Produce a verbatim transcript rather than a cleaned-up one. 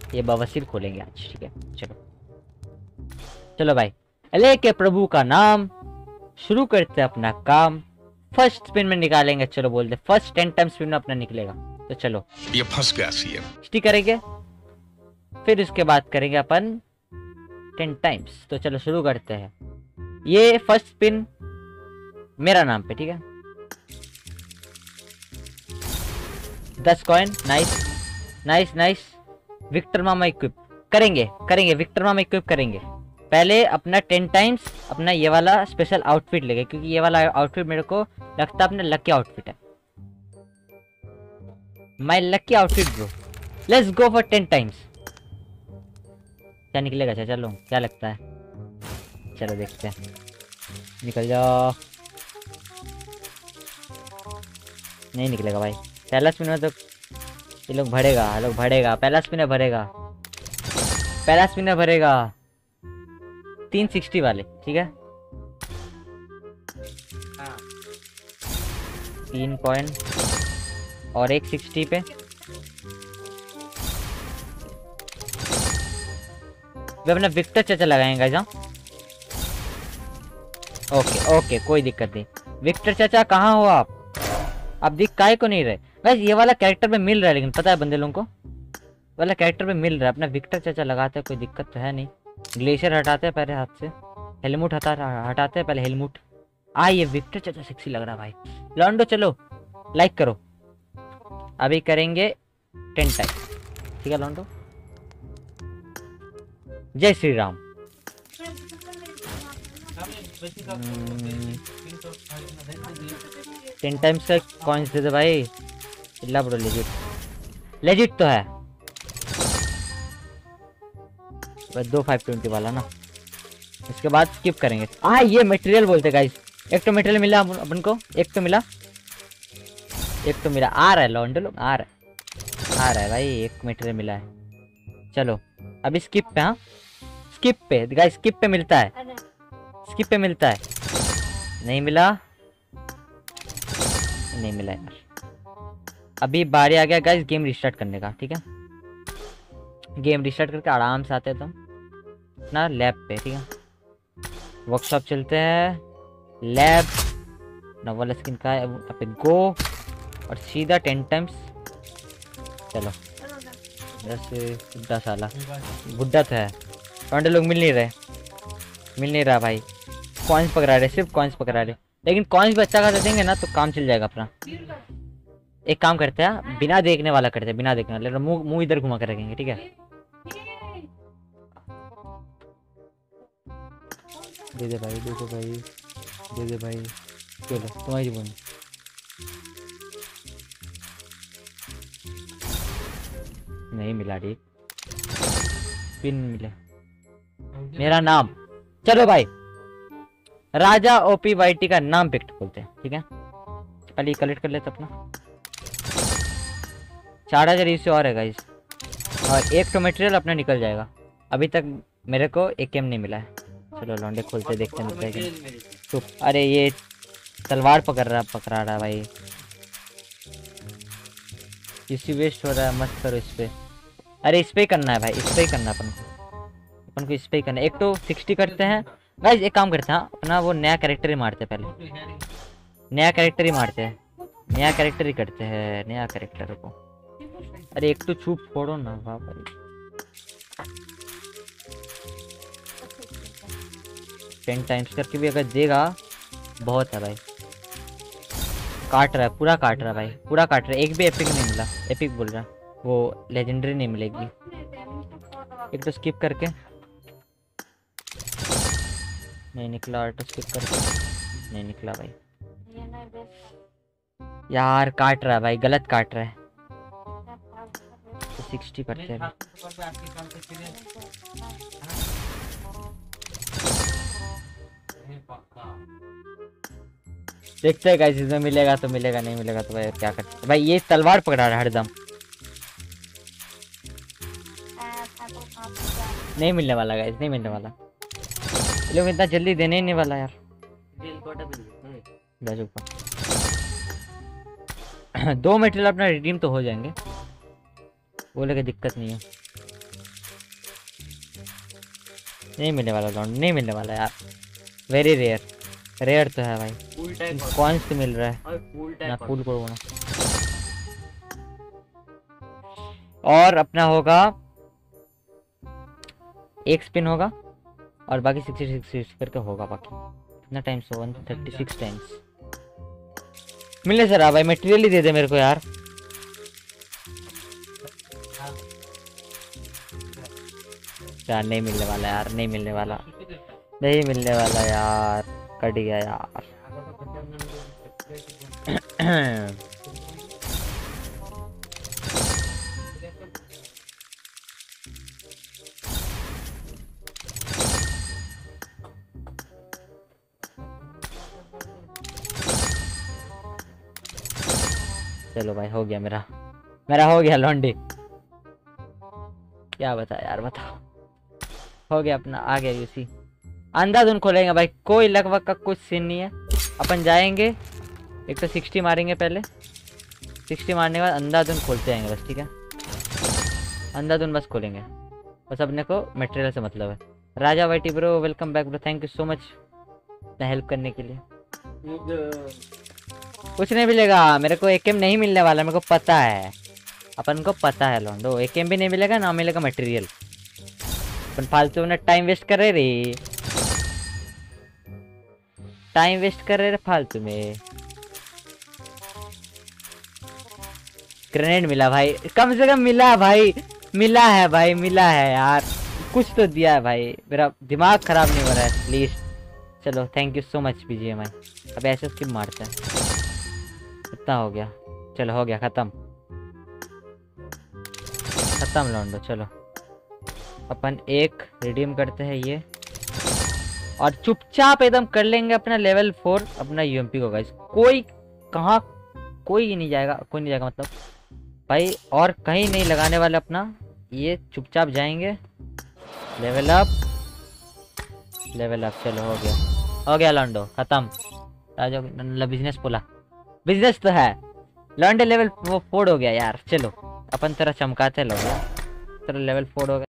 ये बवासीर खोलेंगे आज, ठीक है। चलो चलो भाई, अल्लाह के प्रभु का नाम, शुरू करते हैं अपना काम। फर्स्ट स्पिन में निकालेंगे, चलो बोलते फर्स्ट टेन टाइम स्पिन में अपना निकलेगा। तो चलो ये फंस गया सीएम। स्टिक करेंगे, फिर उसके बाद करेंगे अपन टेन टाइम्स। तो चलो शुरू करते हैं। ये फर्स्ट स्पिन मेरा नाम पे, ठीक है। दस coin, nice nice nice. Victor मामा इक्विप करेंगे करेंगे विक्टर मामा इक्विप करेंगे। पहले अपना टेन टाइम्स अपना ये वाला स्पेशल आउटफिट लेंगे, क्योंकि ये वाला आउटफिट मेरे को लगता है अपना लकी आउटफिट है। My lucky outfit bro. Let's go for ten times. क्या निकलेगा? अच्छा चलो, क्या लगता है? चलो देखते हैं, निकल जाओ। नहीं निकलेगा भाई। पहला स्पिन में तो ये लोग भरेगा, ये लोग भरेगा। पहला स्पिन है भरेगा, पहला स्पिन है भरेगा। तीन सिक्सटी वाले, ठीक है। तीन कॉइन और एक सिक्सटी पे। वे अपना विक्टर चाचा लगाएंगे जहाँ। ओके ओके, कोई दिक्कत नहीं। विक्टर चाचा कहाँ हो आप? आप दिख काहे को नहीं रहे? बस ये वाला कैरेक्टर पे मिल रहा है, लेकिन पता है बंदे लोगों को वाला कैरेक्टर पे मिल रहा है। अपना विक्टर चाचा लगाते हैं, कोई दिक्कत तो है नहीं। ग्लेशियर हटाते हैं पहले हाथ से, हेलमुट हटा हटाते हैं पहले हेलमुट। आ ये विक्टर चाचा सेक्सी लग रहा है भाई। लॉन्डो चलो लाइक करो। अभी करेंगे टेन टाइम, ठीक है लॉन्डो। जय श्री राम। टेन टाइम्स का कॉइन्स दे दे भाई। इल्ला ब्रो, लेजिट लेजिट तो है। बस दो फाइव ट्वेंटी वाला ना, इसके बाद स्किप करेंगे। आ ये मटेरियल बोलते गाइस। एक तो मटेरियल मिला अपन को, एक तो मिला एक तो मिला। आ रहा है लॉन्डो लोग, आ रहा है आ रहा है भाई। एक मटेरियल मिला है। चलो अभी स्किप पे। हाँ स्किप पे गाइस, स्किप पे मिलता है, स्किप पे मिलता है। नहीं मिला, नहीं मिला यार। अभी बारी आ गया गाइस गेम रिस्टार्ट करने का, ठीक है। गेम रिस्टार्ट करके आराम से आते हैं तुम अपना लैब पे, ठीक है। वर्कशॉप चलते हैं, लैब नवल स्किन का है पे गो और सीधा टेन टाइम्स। चलो दस गुड्डा साला गुड्डा तो है। टोंडे लोग मिल नहीं रहे, मिल नहीं रहा भाई। कॉइन्स पकड़ा रहे, सिर्फ कॉइन्स पकड़ा रहे, लेकिन कॉइन्स भी अच्छा खासा देंगे ना तो काम चल जाएगा अपना। एक काम करते हैं, बिना देखने वाला करते हैं, बिना देखने वाला। मुंह मुंह इधर घुमा कर रखेंगे, ठीक है। दे दे भाई, दे दे भाई, दे दे भाई। चलो तुम्हारी बोल। नहीं मिला ठीक, पिन मिला। मेरा नाम, चलो भाई राजा ओपी वाईटी का नाम पिक बोलते हैं, ठीक है। पहले कलेक्ट कर लेते अपना। चार हजार इससे और है गाइस, और एक तो मटेरियल अपना निकल जाएगा। अभी तक मेरे को एक एम नहीं मिला है। चलो लौंडे खोलते देखते मिलता है कि तो। अरे ये तलवार पकड़ रहा पकड़ा रहा भाई। इसी वेस्ट हो रहा है, मत करो इस पे। अरे इस पे ही करना है भाई, इस पे ही करना है अपन को, अपन को इस पे ही करना है। एक तो सिक्सटी करते हैं गाइस। एक काम करते हैं, अपना वो नया कैरेक्टर ही मारते हैं पहले। नया कैरेक्टर ही मारते हैं, नया कैरेक्टर ही करते हैं, नया कैरेक्टर को। अरे एक तो चुप फोड़ो ना वाह भाई। टेन टाइम्स करके भी अगर देगा बहुत है भाई। काट रहा है, पूरा काट रहा है भाई, पूरा काट रहा है। एक भी एपिक नहीं मिला, एपिक बोल रहा वो लेजेंडरी नहीं मिलेगी। एक तो स्किप करके नहीं निकला, और तो स्किप करके नहीं निकला भाई। यार काट रहा है भाई, गलत काट रहा है। तो सिक्सटी करते हैं। देखते हैं गाइस, इसमें मिलेगा तो मिलेगा, नहीं मिलेगा तो भाई क्या करते भाई। ये तलवार पकड़ा रहा है हरदम। नहीं मिलने वाला गाइस, नहीं मिलने वाला। ये लोग इतना जल्दी देने ही नहीं वाला यार। दो मटेरियल अपना रिडीम तो हो जाएंगे, वो लेके दिक्कत नहीं है। नहीं मिलने वाला लॉन्ड, नहीं मिलने वाला यार, वेरी रेयर। रेयर तो है भाई, कॉइन्स तो मिल रहा है ना, फुल करो ना। और अपना होगा एक स्पिन होगा और बाकी सिक्सटी सिक्स करके होगा। बाकी कितना टाइम्स हो, वन थर्टी सिक्स टाइम्स मिलने से रहा भाई। मटेरियल ही दे दे मेरे को यार। यार नहीं मिलने वाला यार, नहीं मिलने वाला, नहीं मिलने वाला यार, कट गया यार। चलो भाई हो गया मेरा, मेरा हो गया लॉन्डी। क्या बता यार, बताओ, हो गया अपना, आ गया यूसी। अंधाधुन खोलेंगे भाई, कोई लगभग का कुछ सीन नहीं है। अपन जाएंगे, एक तो सिक्सटी मारेंगे पहले, सिक्सटी मारने के बाद अंधाधुन खोलते जाएंगे बस, ठीक है। अंधाधुन बस खोलेंगे, बस अपने को मटेरियल से मतलब है। राजा वाइटी bro welcome back bro, thank you so much help करने के लिए। कुछ नहीं मिलेगा मेरे को, एक एम नहीं मिलने वाला, मेरे को पता है, अपन को पता है लॉन्डो। एक एम भी नहीं मिलेगा ना मिलेगा मटेरियल। अपन फालतू में टाइम वेस्ट कर रहे रे, टाइम वेस्ट कर रहे रे फालतू में। ग्रेनेड मिला भाई, कम से कम मिला भाई, मिला है भाई, मिला है यार, कुछ तो दिया है भाई। मेरा दिमाग खराब नहीं हो रहा है प्लीज। चलो thank you so much BGMI. अब ऐसे स्किप मारते हैं, इतना हो गया। चलो हो गया, खत्म खत्म लॉन्डो। चलो अपन एक रिडीम करते हैं ये, और चुपचाप एकदम कर लेंगे अपना लेवल फोर अपना यूएमपी को गाइस। कोई कहाँ, कोई नहीं जाएगा, कोई नहीं जाएगा मतलब भाई, और कहीं नहीं लगाने वाले अपना, ये चुपचाप जाएंगे। Level up, level up. चलो हो गया, हो गया लॉन्डो, खत्म। राजा बिजनेस बोला, बिजनेस तो है लॉन्डो। लेवल वो फोर हो गया यार। चलो अपन तेरा चमकाते लॉन्डो, तेरा लेवल फोर हो गया।